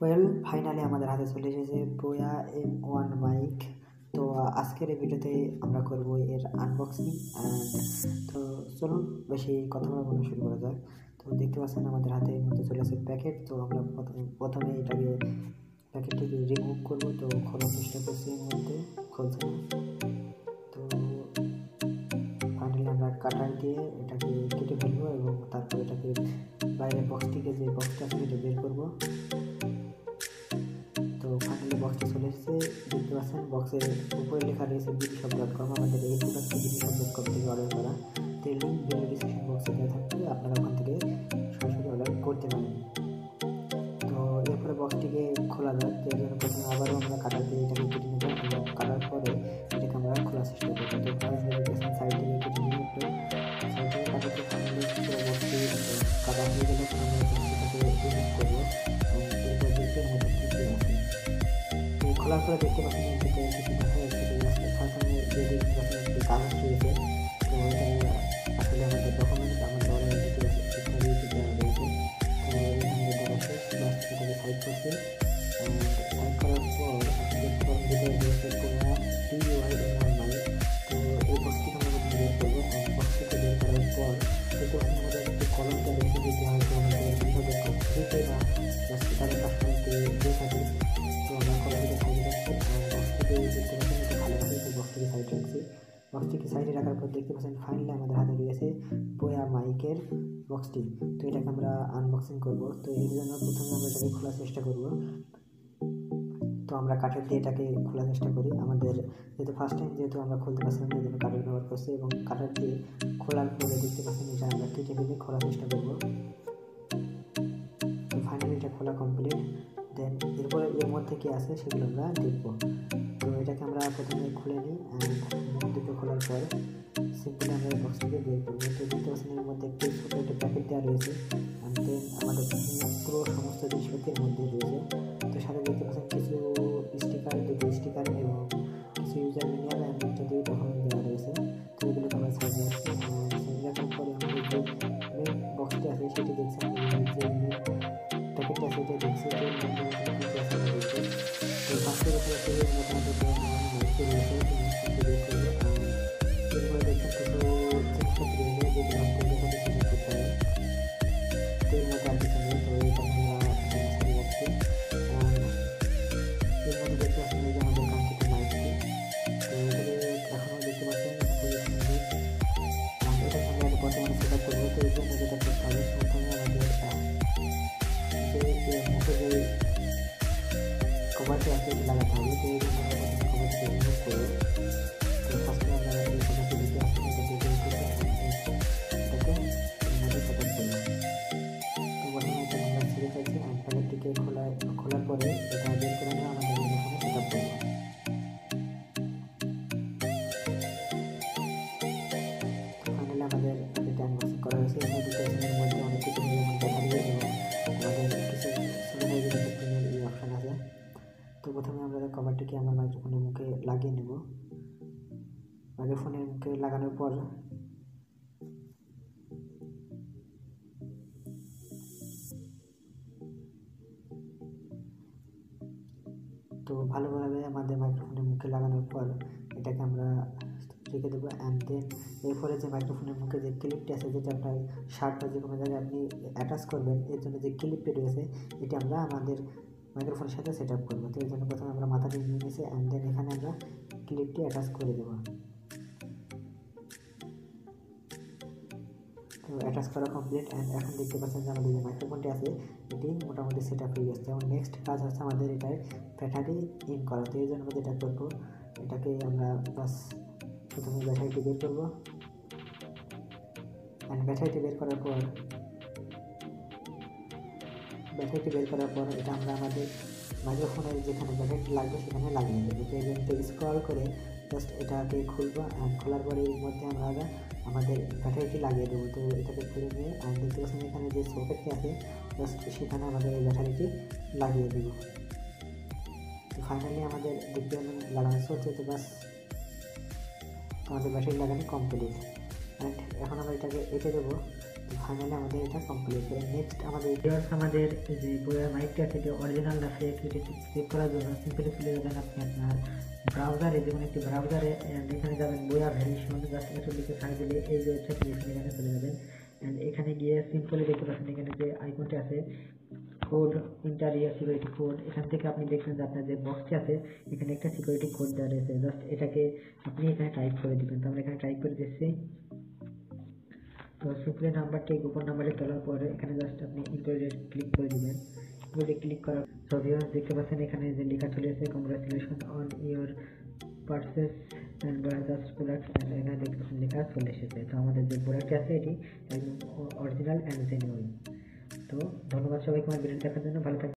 Finally আমাদের হাতে চলে এসেছে বোয়া M1 মাইক। তো আজকের এই ভিডিওতে আমরা করব এর আনবক্সিং তো চলুন বেশি কথা বলা শুরু করা যাক। তো দেখতে পাচ্ছেন আমাদের হাতে মধ্যে চলে আসে প্যাকেট। তো আমরা প্রথমে এটাকে প্যাকেটটিকে রিমুভ করব। তো খোলার চেষ্টা করছি, এর মধ্যে খুলছে না। তো ফাইনালি আমরা কাটার দিয়ে এটাকে কেটে ফেলবো এবং তারপর এটাকে বাইরে বক্সটিকে যে বক্সটা আছে সেটা বের করবো। তো ফাইনালি বক্সটি চলে এসেছে, দেখতে পাচ্ছেন বক্সের উপরে লেখা রয়েছে BDshop.com। আমাদের এই প্রোডাক্টটি BDshop.com থেকে অর্ডার করা। তো এই লিঙ্ক ভিডিও ডিসক্রিপশন বক্সে দেওয়া থাকবে, আপনারা ওখান থেকে সরাসরি অর্ডার করতে পারেন। তো এরপরে বক্সটিকে খোলা যাক। তো এর জন্য প্রথমে আবারও আমরা কাটার দিয়ে এটাকে কেটে নেব এবং কাটার পরে এটাকে আমরা খোলার চেষ্টা করবো। তো ফার্স্ট দেখতেছেন সাইড থেকে কেটে নিয়ে একটু সাইড থেকে কাটাতে ফাইনালি পুরো বক্সটি কাটা হয়ে গেলে আমরা সেটাকে রিমুভ করবো এবং এরপর দেখতে আমাদের কী কী আছে। খোলার পরে দেখতে পাচ্ছেন যেটা কিছু দেখা যাচ্ছে, সামনে যে দেখতে পাচ্ছেন একটি কাগজ রয়েছে। তো এটা আসলে আমাদের ডকুমেন্টস, আমাদের অর্ডারের ডিটেলস ইত্যাদি দেওয়া রয়েছে। তো এখানে দেখা শেষ, জাস্ট এটাকে সাইড করছি। সাইড করার পর আপনি দেখতে পাবেন ভিতরে রয়েছে পুরা TUI মাইক। তো এই বক্সটিকে আমরা বের করবো। বক্স থেকে বের করার পর দেখতে পাচ্ছেন আমাদের একটি কলমটা রয়েছে, যেটি হয়তো আমাদের কীভাবে কমপ্লিটে না জাস্ট তাদের কাস্টমারকে দিয়ে থাকে। তো আমরা কলমটিকে সাইডে রাখছি, বক্সটিকে দেখতে পাচ্ছেন এটা ভালো আছে। তো বক্সটিকে সাইডে রাখছি। বক্সটিকে সাইডে রাখার পর দেখতে পাচ্ছেন ফাইনালি আমাদের হাতে রয়েছে বোয়া মাইকের বক্সটি। তো এটাকে আমরা আনবক্সিং করব। তো এর জন্য প্রথমে আমরা এটাকে খোলার চেষ্টা করব। তো আমরা কাঠের দিয়ে এটাকে খোলার চেষ্টা করি। আমাদের যেহেতু ফার্স্ট টাইম যেহেতু আমরা খুলতে পারছিলাম না, এই জন্য কাঠের ব্যবহার করছি এবং কাঠের দিয়ে খোলার পরে দেখতে পাচ্ছেন এটা আমরা কেটে ফেলে খোলার চেষ্টা করব। তো ফাইনালি এটা খোলা কমপ্লিট। দেন এরপরে এর মধ্যে কী আছে সেগুলো আমরা দেখব। তো এটাকে আমরা প্রথমে খুলে নিই। মুখ দুটো খোলার পর সিম্পলি আমরা বক্সটিকে বের করবো। তো দেখতে পাচ্ছেন এর মধ্যে একটি ছোটো একটা প্যাকেট দেওয়া রয়েছে। দেন আমাদের পুরো সমস্ত জিনিসপত্র এর মধ্যে রয়েছে। তো সাথে দেখতে পাচ্ছেন কিছু স্টিকার, দুটো স্টিকার এবং কিছু ইউজার ম্যানুয়াল এবং ইত্যাদি ডকুমেন্ট দেওয়া রয়েছে। তো এগুলোকে আমরা সাইড রাখছি। সাইড রাখার পরে আমাদের যে মেন বক্সটি আছে সেটি দেখছেন, যে মেন প্যাকেটটা আছে এটা দেখছি। তো এর মধ্যে কিছু আছে আমরা দেখছি। তো বাক্সের উপরে এর মধ্যে আমাদের মাইকটি রয়েছে, বের করবো। এরপরে দেখছেন কিছু জিনিসপত্র রয়েছে যেগুলো আমাদের দেখাতে সুযোগ করতে হবে। তো এর মধ্যে আর কিছু নেই। তো এটাকে আমরা সারিয়ে রাখছি। এর মধ্যে দেখতে পাচ্ছেন এই যে আমাদের কাঙ্ক্ষিত মাইকটি। তো এটাকে এখনও দেখতে পাচ্ছেন খুবই সুন্দর। এটাকে আমরা বর্তমানে সেট আপ করবো। তো এর জন্য যেটা করতে হবে, প্রথমে আমাদের যে মুখে যে কভারটি আছে এটি লাগাতে হবে। তো এই জন্য আমরা প্রথমে কভারটিকে রিমুভ করবো। তো ফার্স্টে আমরা এই কভারটি দিতে আসছি, এটাকে বের করে এটাকে মধ্যে সেট আপ করবো। তো প্রথমে এটা আমরা ছেড়ে ফেলছি আর প্যাকেটটিকে খোলার পরে এটা বের করে আমরা আমাদের এখানে সেট আপ করবো। ফাইনালি আমাদের প্যাকেটটি আনবক্সিং করা হয়েছে। এখানে ডিটেলসের মধ্যে অনেক কিছু যেমন ব্যাটারি এবং আমাদের কিছু ছোটো সাইজের একটা প্রিন্টের এই অপশান আছে। তো প্রথমে আমরা কভারটিকে আমার মাইক্রোফোনের মুখে লাগিয়ে নেব। মাইক্রোফোনের মুখে লাগানোর পর তো ভালোভাবে আমাদের মাইক্রোফোনের মুখে লাগানোর পর এটাকে আমরা রেখে দেবো। অ্যান্ড দেন এরপরে যে মাইক্রোফোনের মুখে যে ক্লিপটি আছে, যেটা আপনার শার্ট বা যে কোনো জায়গায় আপনি অ্যাটাচ করবেন, এর জন্য যে ক্লিপটি রয়েছে এটি আমরা আমাদের মাইক্রোফোনের সাথে সেট আপ করবো। তো এর জন্য প্রথমে আমরা মাথাটি নিয়ে নিয়েছি অ্যান্ড দেন এখানে আমরা ক্লিপটি অ্যাটাচ করে দেবো। তো অ্যাটাচ করা কমপ্লিট। অ্যান্ড এখন দেখতে পাচ্ছেন যে আমাদের যে মাইক্রোফোনটি আছে এটি মোটামুটি সেট আপ হয়ে গেছে। এবং নেক্সট কাজ হচ্ছে আমাদের এটার ব্যাটারি ইন করা। তো এই জন্য আমরা যেটা করবো, এটাকে আমরা বাস প্রথমে ব্যাটারিটি বের করবো। অ্যান্ড ব্যাটারিটি বের করার পর এটা আমরা আমাদের মাইক্রোফোনের যেখানে ব্যাটারিটি লাগবে সেখানে লাগিয়ে দেবো। তো এই জন্য স্ক্রল করে জাস্ট এটাকে খুলবো। অ্যান্ড খোলার পরে এর মধ্যে আমরা আমাদের ব্যাটারিটি লাগিয়ে দেবো। তো এটাকে খুলে নিয়ে অ্যান্ড দেখতে পাচ্ছেন এখানে যে সকেটটি আছে জাস্ট সেখানে আমাদের এই ব্যাটারিটি লাগিয়ে দেবো। তো ফাইনালি আমাদের দেখতে লাগানো চলছে। তো বাস আমাদের ব্যাটারি লাগানো কমপ্লিট। অ্যান্ড এখন আমরা এটাকে এঁটে দেবো। ফাইনালি আমাদের এটা কমপ্লিট। নেক্সট আমাদের আমাদের যে বইয়ের মাইকটা আছে এটা অরিজিনাল না ফেক এটা চেক করার জন্য সিম্পলি চলে যাবেন আপনি আপনার ব্রাউজারে, যেমন একটি ব্রাউজারে এখানে যাবেন বইয়া ভ্যারিয়েশন, জাস্ট এটা লিখে সার্চ দিলে এই যে ওয়েবসাইট এখানে চলে যাবেন। অ্যান্ড এখানে গিয়ে সিম্পলি দেখতে পাচ্ছেন এখানে যে আইকনটা আছে কোড ইন্টারিয়ার সিকিউরিটি কোড, এখান থেকে আপনি দেখবেন যে আপনার যে বক্সটি আছে এখানে একটা সিকিউরিটি কোড দেওয়া রয়েছে, জাস্ট এটাকে আপনি এখানে টাইপ করে দিবেন। তো আমরা এখানে টাইপ করে দিচ্ছি। তো সিম্পলি নাম্বারটি গোপন নাম্বারে তোলার পরে এখানে জাস্ট আপনি ইনক্লুডে ক্লিক করে দিবেন। ইনক্লুডে ক্লিক করার সো ভিউয়ার্স দেখতে পাচ্ছেন এখানে যে লেখা চলে এসেছে congratulation on your purchase and Bajaj product, and এখানে দেখতে পাচ্ছেন লেখা চলে এসেছে। তো আমাদের যে প্রোডাক্টটি আছে এটি একদম অরিজিনাল অ্যান্ড জেনুইন। তো ধন্যবাদ সবাইকে আমার ভিডিও দেখার জন্য, ভালো থাকবেন।